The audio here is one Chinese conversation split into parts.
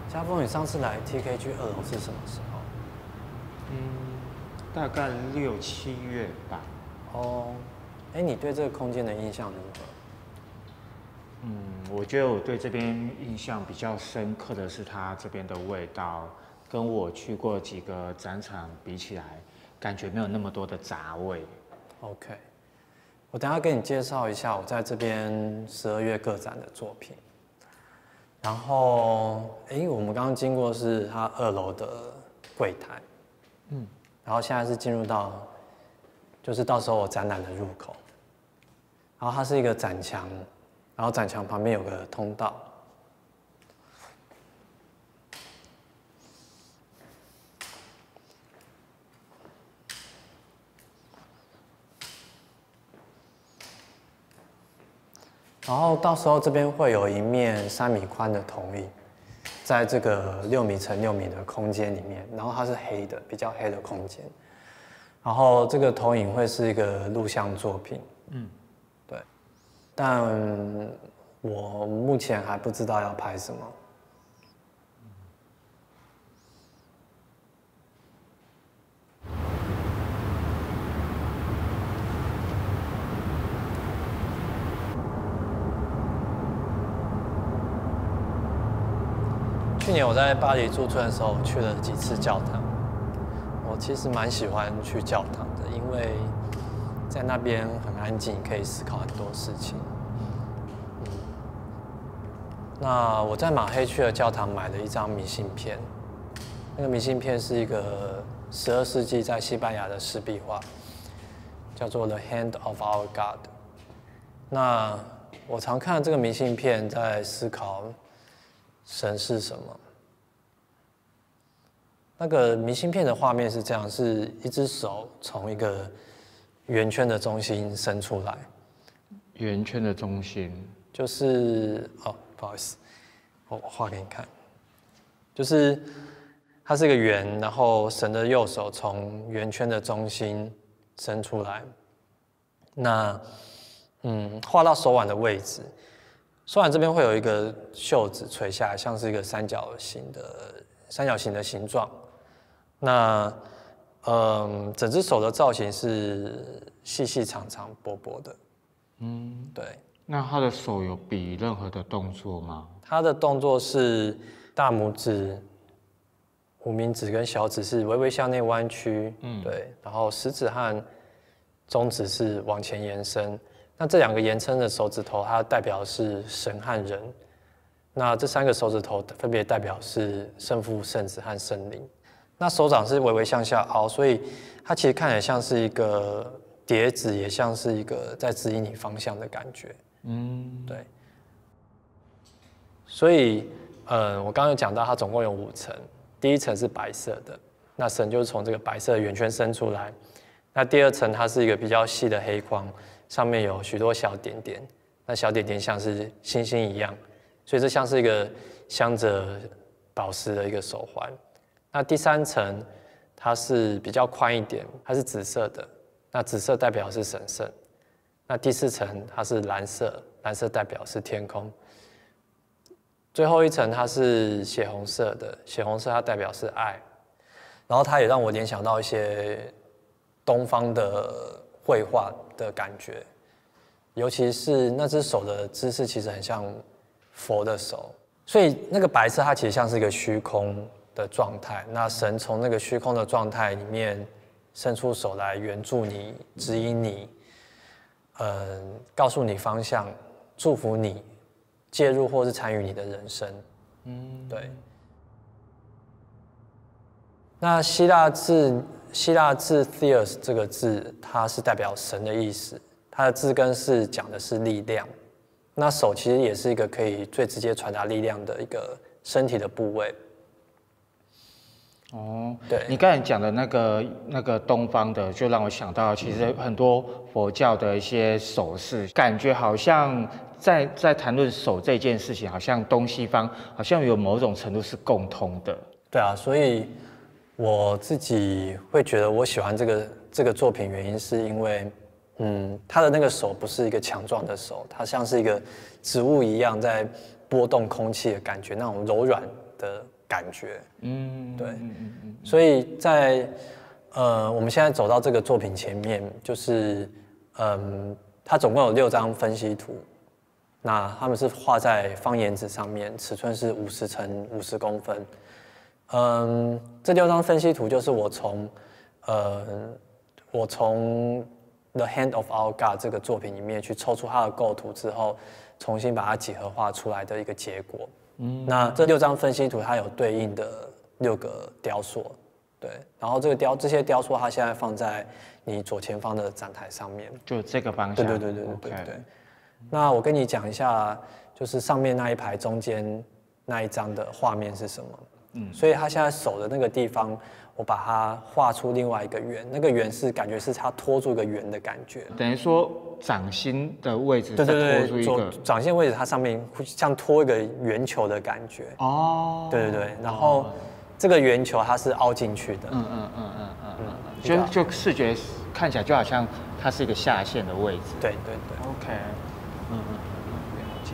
家峰，你上次来 TKG 2楼是什么时候？ 大概6、7月吧。 哦，哎，你对这个空间的印象如何？ 我觉得我对这边印象比较深刻的是它这边的味道，跟我去过几个展场比起来，感觉没有那么多的杂味。 OK， 我等一下给你介绍一下我在这边12月个展的作品。然后，我们刚刚经过是它2楼的柜台，然后现在是进入到，就是到时候我展览的入口。然后它是一个展墙，然后展墙旁边有个通道。然后到时候这边会有一面3米宽的投影，在这个6米乘6米的空间里面，然后它是黑的，比较黑的空间。然后这个投影会是一个录像作品，对。但我目前还不知道要拍什么。去年我在巴黎驻村的时候，去了几次教堂。我其实蛮喜欢去教堂的，因为在那边很安静，可以思考很多事情。那我在马黑区的教堂买了一张明信片，那个明信片是一个12世纪在西班牙的湿壁画，叫做《The Hand of Our God》。那我常看这个明信片，在思考神是什么？那个明信片的画面是这样：是一只手从一个圆圈的中心伸出来。 圆圈的中心就是不好意思，我画给你看。就是它是一个圆，然后神的右手从圆圈的中心伸出来。那画到手腕的位置。手腕这边会有一个袖子垂下来，像是一个三角形的形状。那整只手的造型是细细长长薄薄的。对。 那他的手有比任何的动作吗？ 他的动作是大拇指、无名指跟小指是微微向内弯曲，对。然后食指和中指是往前延伸。那这2个延伸的手指头，它代表是神和人。那这3个手指头分别代表是圣父、圣子和圣灵。那手掌是微微向下凹，所以它其实看起来像是一个碟子，也像是一个在指引你方向的感觉。对。所以，我刚刚有讲到，它总共有5层，第1层是白色的，那神就是从这个白色的圆圈伸出来。那第2层它是一个比较细的黑框。上面有许多小点点，那小点点像是星星一样，所以这像是一个镶着宝石的一个手环。那第3层它是比较宽一点，它是紫色的，那紫色代表是神圣。那第4层它是蓝色，蓝色代表是天空。最后1层它是血红色的，血红色它代表是爱。然后它也让我联想到一些东方的绘画的感觉，尤其是那只手的姿势，其实很像佛的手，所以那个白色它其实像是一个虚空的状态。那神从那个虚空的状态里面伸出手来援助你、指引你，告诉你方向、祝福你、介入或是参与你的人生。对。那希腊字 Theos 这个字，它是代表神的意思，它的字根是讲的是力量。那手其实也是一个可以最直接传达力量的一个身体的部位。 对，你刚才讲的那个东方的，就让我想到，其实很多佛教的一些手势，感觉好像在谈论手这件事情，好像东西方好像有某种程度是共通的。 对啊，所以我自己会觉得我喜欢这个作品，原因是因为，他的那个手不是一个强壮的手，它像是一个植物一样在波动空气的感觉，那种柔软的感觉。对。所以在我们现在走到这个作品前面，就是它总共有6张分析图，那他们是画在方岩纸上面，尺寸是50乘50公分。这6张分析图就是我从The Hand of Our God 这个作品里面去抽出它的构图之后，重新把它几何化出来的一个结果。那这6张分析图它有对应的6个雕塑，对，然后这些雕塑它现在放在你左前方的展台上面， 就这个方向。对。 那我跟你讲一下，就是上面那一排中间那一张的画面是什么。所以他现在手的那个地方，我把它画出另外一个圆，那个圆是感觉是他拖住一个圆的感觉， 等于说掌心的位置再拖住一个， 掌心位置它上面会像拖一个圆球的感觉。对，然后这个圆球它是凹进去的。 就视觉看起来就好像它是一个下陷的位置。 对。 OK。了解。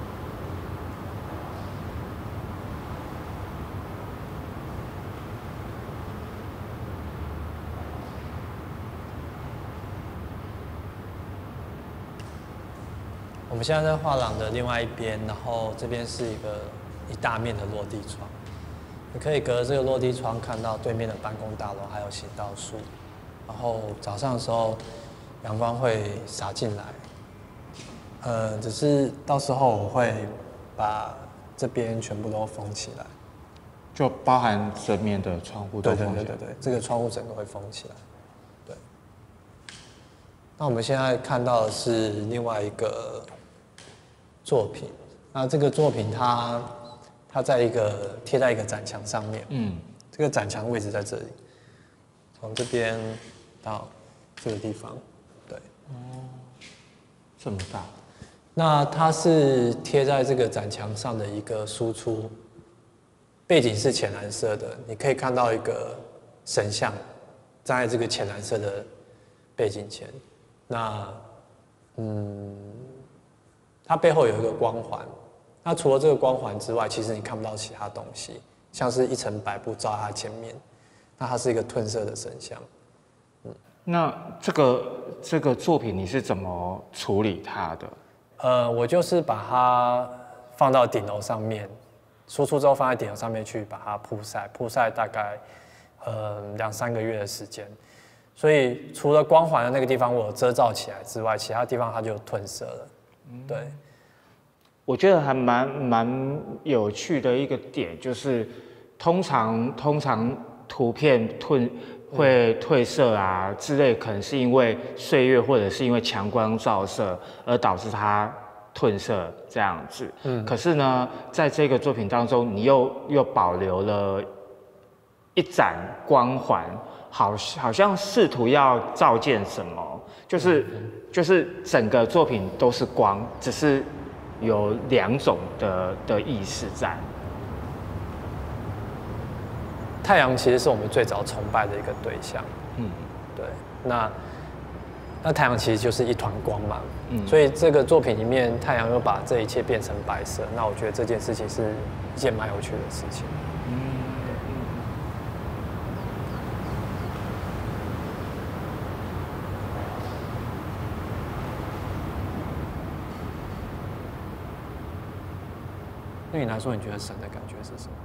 我们现在在画廊的另外一边，然后这边是一大面的落地窗，你可以隔着这个落地窗看到对面的办公大楼还有行道树，然后早上的时候阳光会洒进来，只是到时候我会把这边全部都封起来， 就包含正面的窗户都封起来。 对，这个窗户整个会封起来。对。那我们现在看到的是另外一个作品，那这个作品它贴在一个展墙上面，这个展墙位置在这里，从这边到这个地方，对， 这么大， 那它是贴在这个展墙上的一个输出，背景是浅蓝色的，你可以看到一个神像站在这个浅蓝色的背景前，那它背后有一个光环，那除了这个光环之外，其实你看不到其他东西，像是一层白布罩它前面，那它是一个褪色的神像。 那这个作品你是怎么处理它的？ 我就是把它放到顶楼上面，输出之后放在顶楼上面去把它曝晒大概2-3个月的时间。所以除了光环的那个地方我有遮罩起来之外，其他地方它就褪色了。对， 我觉得还蛮有趣的一个点，就是通常图片会褪色啊之类，可能是因为岁月或者是因为强光照射而导致它褪色这样子。可是呢，在这个作品当中，你又保留了一盏光环，好像试图要照见什么，就是整个作品都是光，只是有2种的意识在。 太阳其实是我们最早崇拜的一个对象。对，那太阳其实就是一团光嘛。所以这个作品里面，太阳又把这一切变成白色，那我觉得这件事情是一件蛮有趣的事情。对你来说，你觉得神的感觉是什么？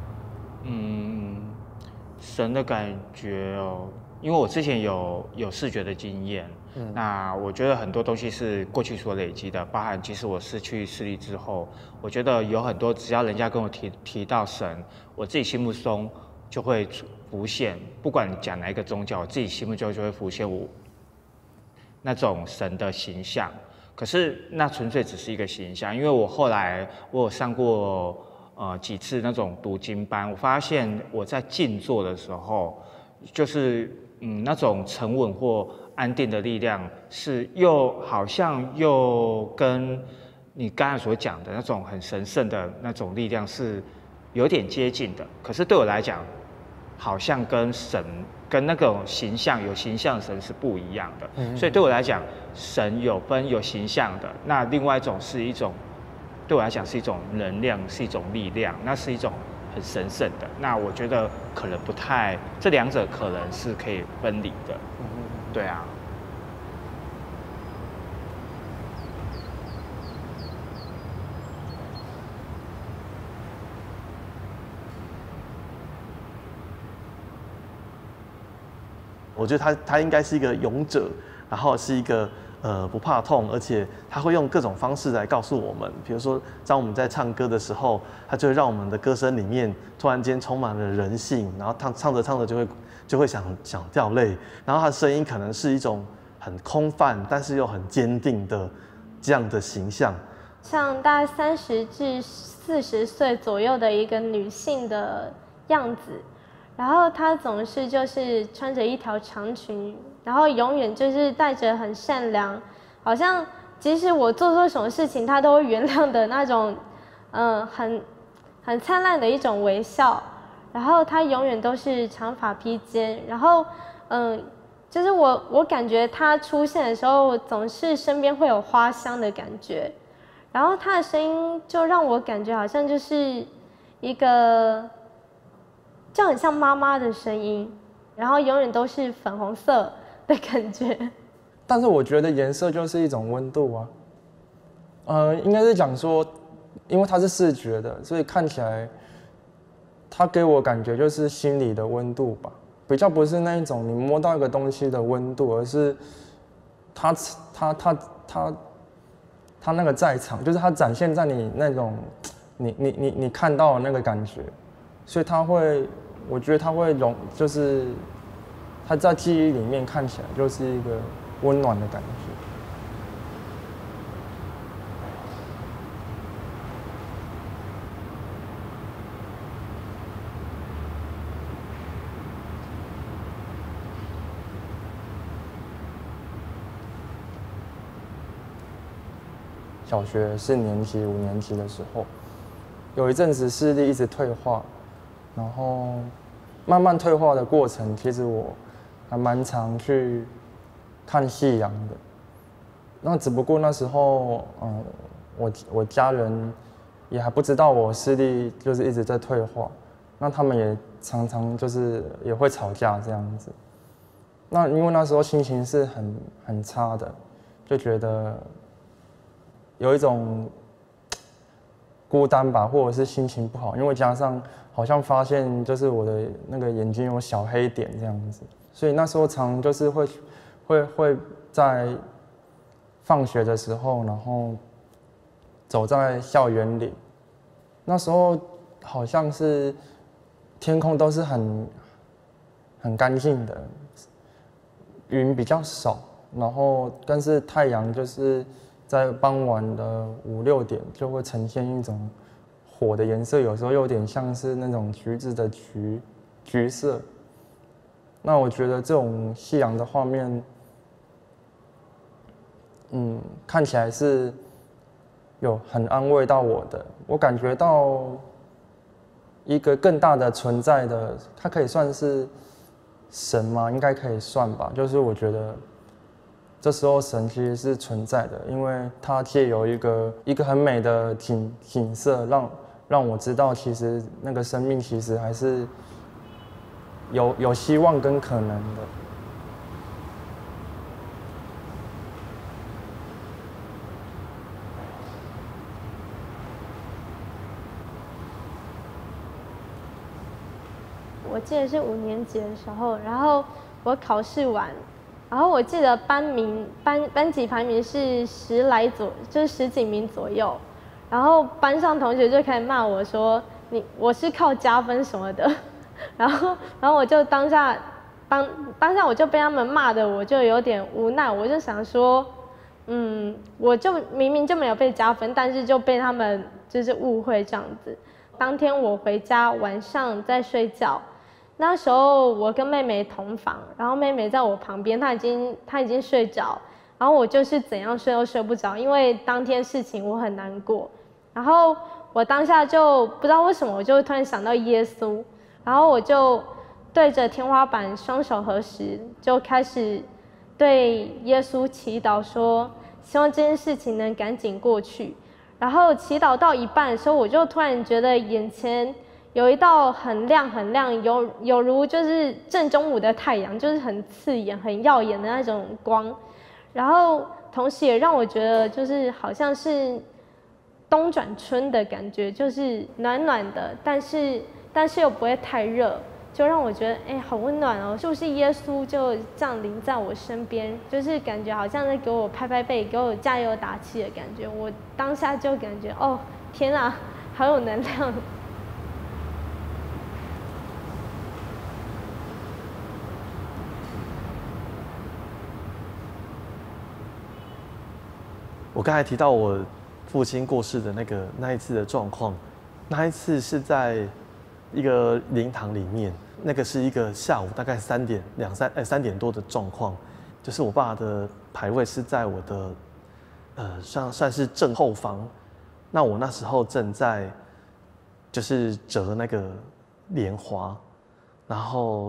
神的感觉哦，因为我之前有视觉的经验，那我觉得很多东西是过去所累积的，包含其实我失去视力之后，我觉得有很多只要人家跟我提到神，我自己心目中就会浮现，不管你讲哪一个宗教，我自己心目中就会浮现我那种神的形象。可是那纯粹只是一个形象，因为我后来我有上过几次那种读经班，我发现我在静坐的时候，就是那种沉稳或安定的力量，是好像又跟你刚才所讲的那种很神圣的那种力量是有点接近的。可是对我来讲，好像跟神跟那种有形象的神是不一样的。所以对我来讲，神有形象的，那另外一种是一种。对我来讲是一种能量，是一种力量，那是一种很神圣的。那我觉得可能不太，这两者可能是可以分离的。对啊。 我觉得他应该是一个勇者，然后是一个不怕痛，而且他会用各种方式来告诉我们，比如说当我们在唱歌的时候，他就会让我们的歌声里面突然间充满了人性，然后唱着唱着就会想掉泪，然后他的声音可能是一种很空泛，但是又很坚定的这样的形象。 像大概30至40岁左右的一个女性的样子。然后她总是就是穿着一条长裙，然后永远就是带着很善良，好像即使我做错什么事情，她都会原谅的那种，很灿烂的一种微笑。然后她永远都是长发披肩，然后就是我感觉她出现的时候，总是身边会有花香的感觉。然后她的声音就让我感觉好像就是一个。就很像妈妈的声音，然后永远都是粉红色的感觉。 但是我觉得颜色就是一种温度啊，应该是讲说，因为它是视觉的，所以看起来，它给我感觉就是心理的温度吧，比较不是那一种你摸到一个东西的温度，而是它那个在场，就是它展现在你那种你看到的那个感觉，所以它会。我觉得它会就是它在记忆里面看起来就是一个温暖的感觉。小学4年级、5年级的时候，有一阵子视力一直退化。然后慢慢退化的过程，其实我还蛮常去看夕阳的。那只不过那时候，我家人也还不知道我视力就是一直在退化，那他们也常常就是也会吵架这样子。那因为那时候心情是很差的，就觉得有一种孤单吧，或者是心情不好，因为加上。好像发现就是我的那个眼睛有小黑点这样子，所以那时候常就是会在放学的时候，然后走在校园里，那时候好像是天空都是很干净的，云比较少，然后但是太阳就是在傍晚的5、6点就会呈现一种。火的颜色有时候有点像是那种橘子的橘色，那我觉得这种夕阳的画面，看起来是有很安慰到我的。我感觉到一个更大的存在的，它可以算是神吗？应该可以算吧。就是我觉得这时候神其实是存在的，因为它借由一个很美的景色让我知道，其实那个生命其实还是有希望跟可能的。 我记得是5年级的时候，然后我考试完，然后我记得班级排名是就是10几名左右。然后班上同学就开始骂我说我是靠加分什么的，然后我就当下我就被他们骂的，我就有点无奈，我就想说，我就明明就没有被加分，但是就被他们就是误会这样子。当天我回家晚上在睡觉，那时候我跟妹妹同房，然后妹妹在我旁边，她已经睡着。然后我就是怎样睡都睡不着，因为当天事情我很难过。然后我当下就不知道为什么，我就突然想到耶稣，然后我就对着天花板双手合十，就开始对耶稣祈祷说，希望这件事情能赶紧过去。然后祈祷到一半的时候，我就突然觉得眼前有一道很亮很亮，有如就是正中午的太阳，就是很刺眼、很耀眼的那种光。然后同时也让我觉得就是好像是冬转春的感觉，就是暖暖的，但是又不会太热，就让我觉得好温暖哦，是不是耶稣就降临在我身边，就是感觉好像在给我拍拍背，给我加油打气的感觉。我当下就感觉哦天啊，好有能量。 我刚才提到我父亲过世的那一次的状况，那一次是在一个灵堂里面，那个是一个下午大概3点多的状况，就是我爸的牌位是在我的算是正后方，那我那时候正在就是折那个莲花，然后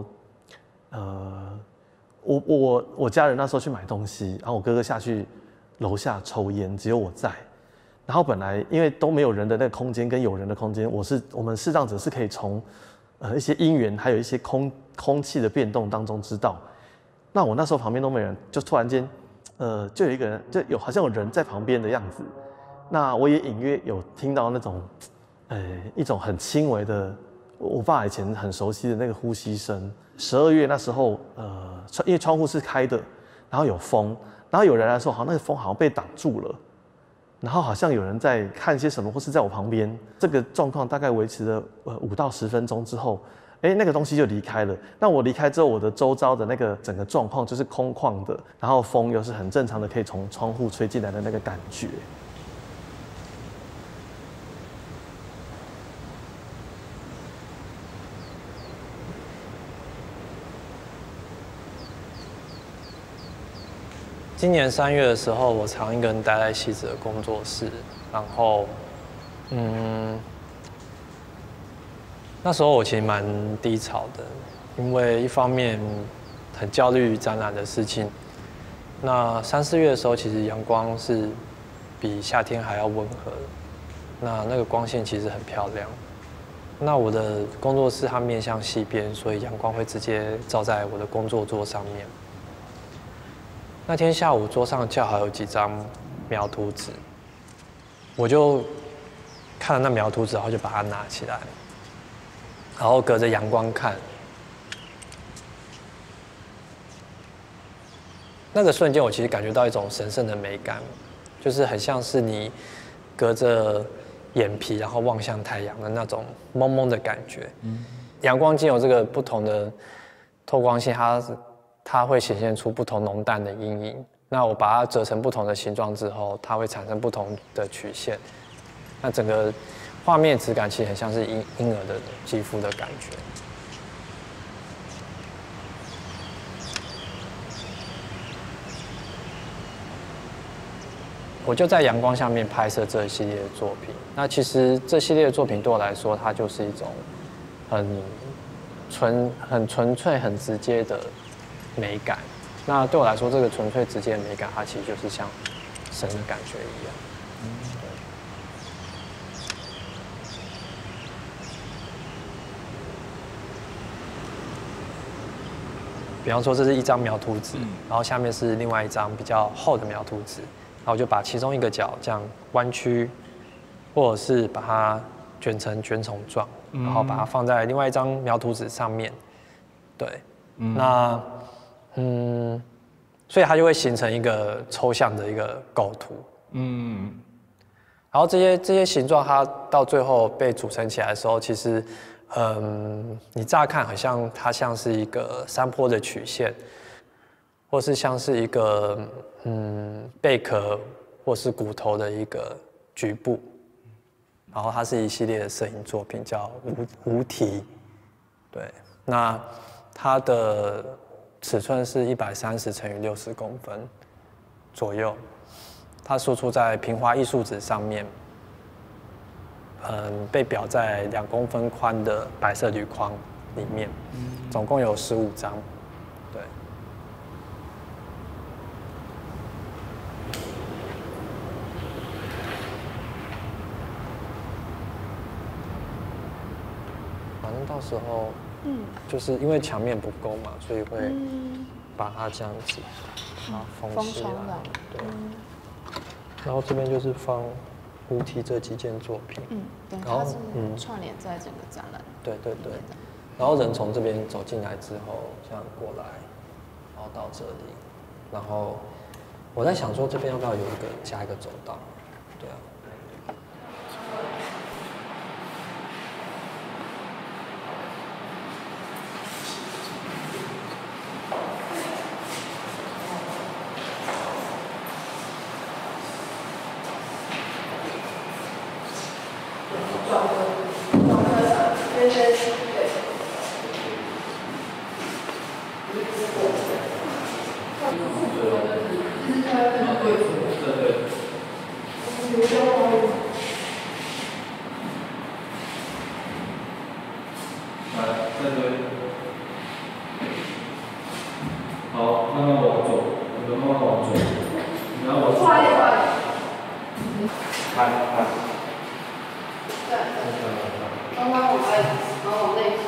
我家人那时候去买东西，然后我哥哥下去楼下抽烟，只有我在。然后本来因为都没有人的那个空间跟有人的空间，我们视障者是可以从一些因缘还有一些空气的变动当中知道。那我那时候旁边都没人，就突然间就有一个人，就好像有人在旁边的样子。那我也隐约有听到那种一种很轻微的我爸以前很熟悉的那个呼吸声。12月那时候因为窗户是开的，然后有风。然后有人来说，好像那个风好像被挡住了，然后好像有人在看些什么，或是在我旁边。这个状况大概维持了5到10分钟之后，那个东西就离开了。那我离开之后，我的周遭的那个整个状况就是空旷的，然后风又是很正常的，可以从窗户吹进来的那个感觉。 今年3月的时候，我常一个人待在戏子的工作室，然后，那时候我其实蛮低潮的，因为一方面很焦虑展览的事情。那3、4月的时候，其实阳光是比夏天还要温和的，那个光线其实很漂亮。那我的工作室它面向西边，所以阳光会直接照在我的工作桌上面。那天下午桌上恰好有几张描图纸，我就看了那描图纸，然后就把它拿起来，然后隔着阳光看。那个瞬间，我其实感觉到一种神圣的美感，就是很像是你隔着眼皮，然后望向太阳的那种蒙蒙的感觉。阳光经由这个不同的透光线，它会显现出不同浓淡的阴影。那我把它折成不同的形状之后，它会产生不同的曲线。那整个画面质感其实很像是婴儿的肌肤的感觉。我就在阳光下面拍摄这一系列的作品。那其实这系列的作品对我来说，它就是一种很纯粹、很直接的美感。那对我来说，这个纯粹直接的美感，它其实就是像神的感觉一样。比方说，这是一张描图纸，然后下面是另外一张比较厚的描图纸，然后我就把其中一个角这样弯曲，或者是把它卷成卷筒状，然后把它放在另外一张描图纸上面。对，那所以它就会形成一个抽象的一个构图。然后这些形状，它到最后被组成起来的时候，其实你乍看它像是一个山坡的曲线，或是像是一个贝壳或是骨头的一个局部。然后它是一系列的摄影作品，叫无题。对，那它的尺寸是130乘以60公分左右。它输出在平滑艺术纸上面，被裱在2公分宽的白色铝框里面，总共有15张。对。 正到时候，就是因为墙面不够嘛，所以会把它这样子把它封起来。对。然后这边就是放无题这几件作品。 对，它是串联在整个展览。 对。然后人从这边走进来之后，这样过来，然后到这里，然后我在想说这边要不要加一个走道？对啊。 好，慢慢往左，你们慢慢往左，然后我快一点， 看， 对，慢慢往外，然后往内。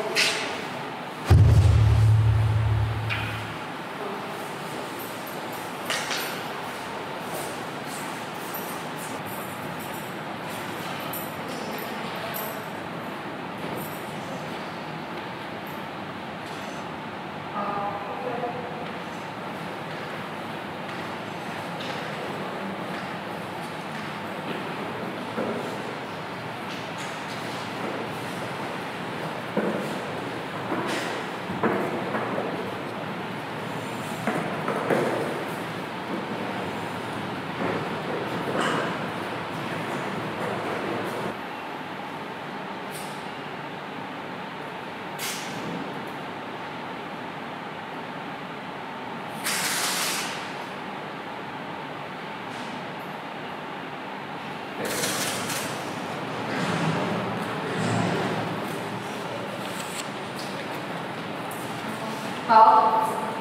好。